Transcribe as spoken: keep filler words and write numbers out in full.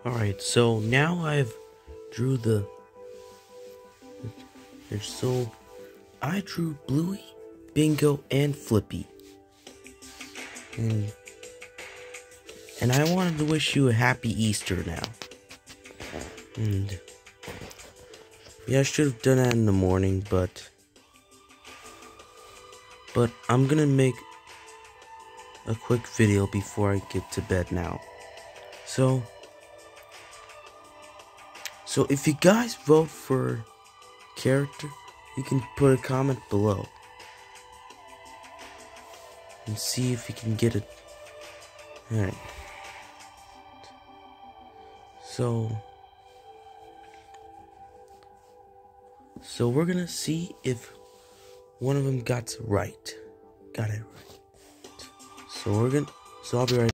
Alright, so now I've drew the... So, I drew Bluey, Bingo, and Flippy. And, and I wanted to wish you a happy Easter now. And... yeah, I should have done that in the morning, but... But I'm gonna make a quick video before I get to bed now. So... So if you guys vote for character, you can put a comment below. And see if you can get it. Alright. So... So we're gonna see if one of them got it right. Got it right. So we're gonna... So I'll be right